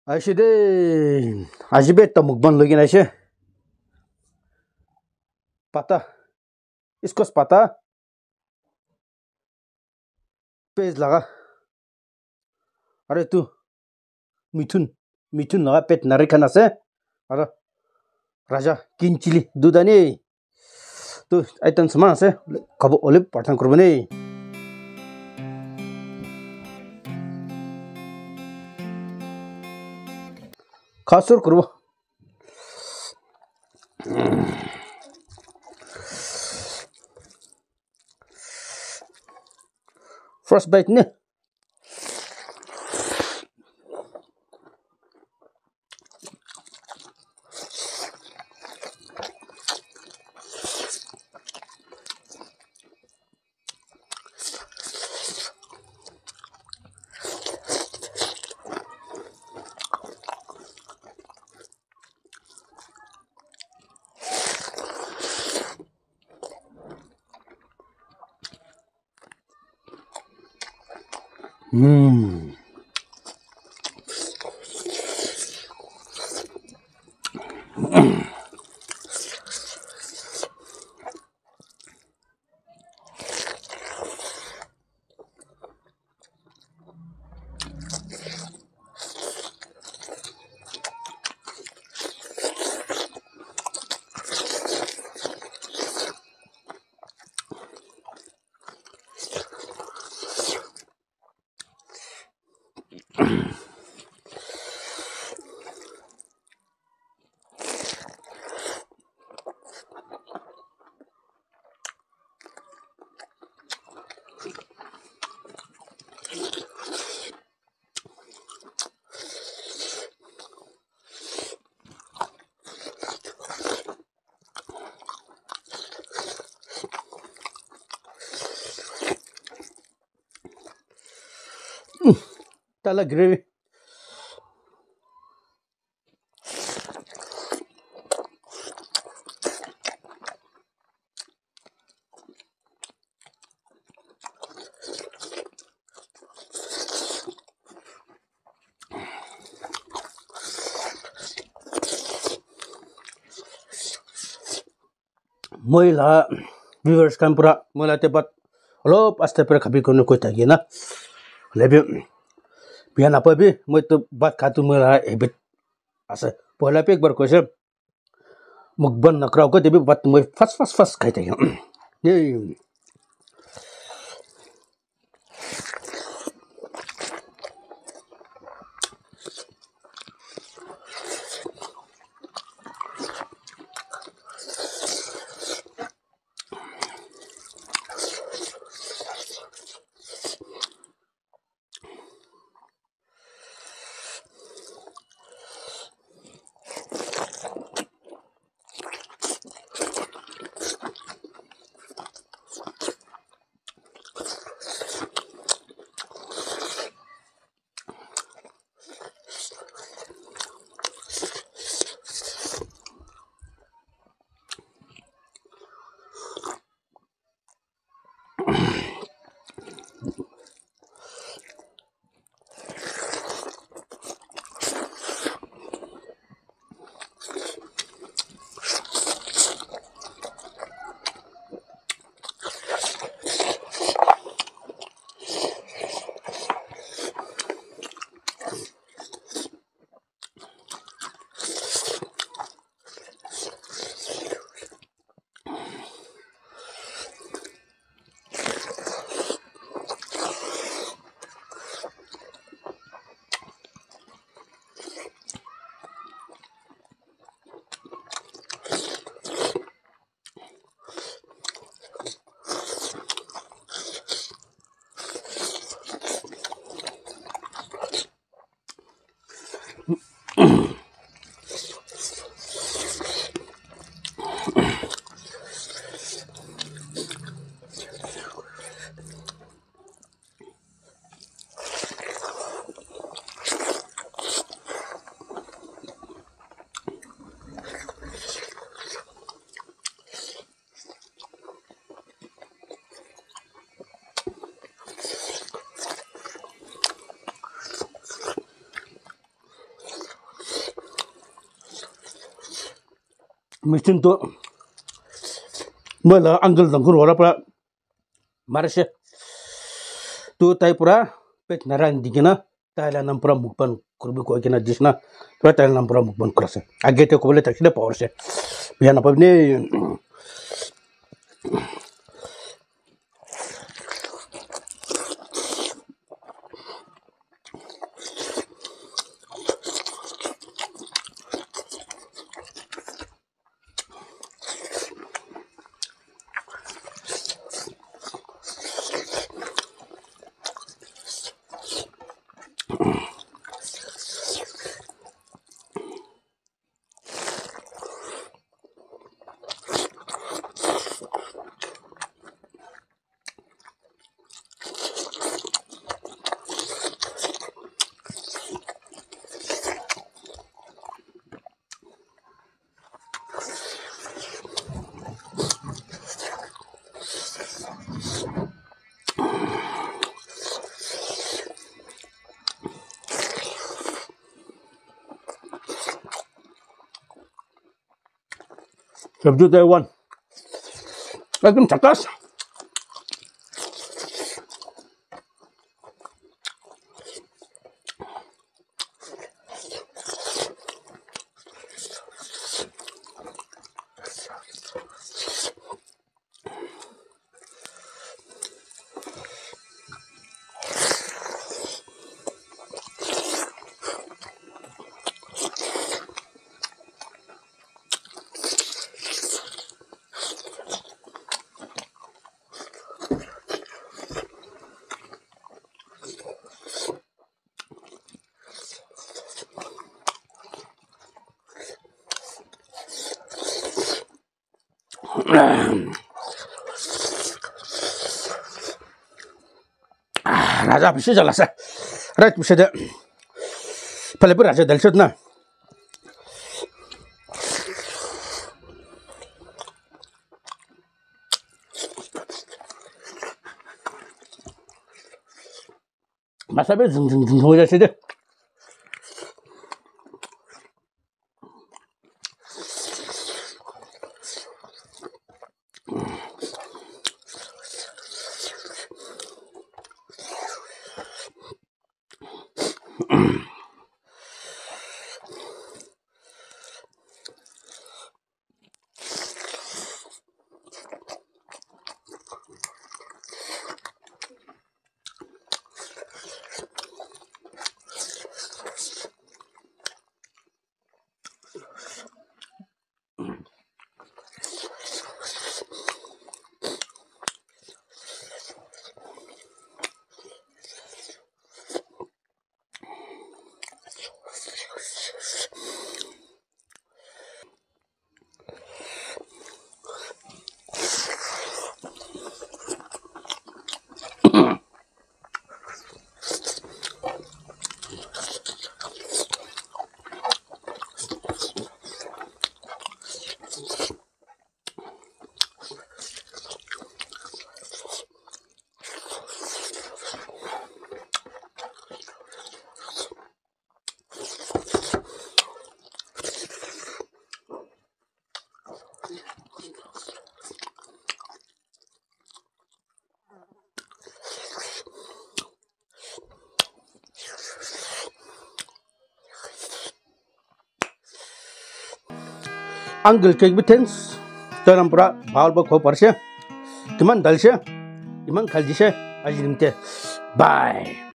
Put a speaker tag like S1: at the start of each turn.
S1: Ayşe de acibet ta mukban login Ayşe. Pata. इसको pata. पेज लगा. अरे तू मिथुन मिथुन लगा पेट नरे खाना से. अरे राजा किंचिली दूधानी. तू आइटम समान से कब ओलिव पठान करबने. खासुर करबो. First bite ne. Tala gravy. Moila viewers kan pura moila tepat lop aste pura khabi kono koi tagi na lebi bihan apa bi moi to bat khatu moila habit ase pohla pe ek bar koise mukban nakraw ko debi bat moi fast khai tagi ye Mungkin tuh malah anggel dengkur orang pula marah tuh tai pura pet naran digina Thailand nampura mukban kurbi ko kena disna pura Thailand nampura mukban kurase agete ko boleh tak sida power se biar apa ini Sabju Taiwan lagi cakas raja bisa jelas right bisa deh paling raja dari situ nah masa be zung zung zung aja sih deh Angle cake bitens tanam pura bawal ba ko parse timan dalse iman khalji se ajrimte bye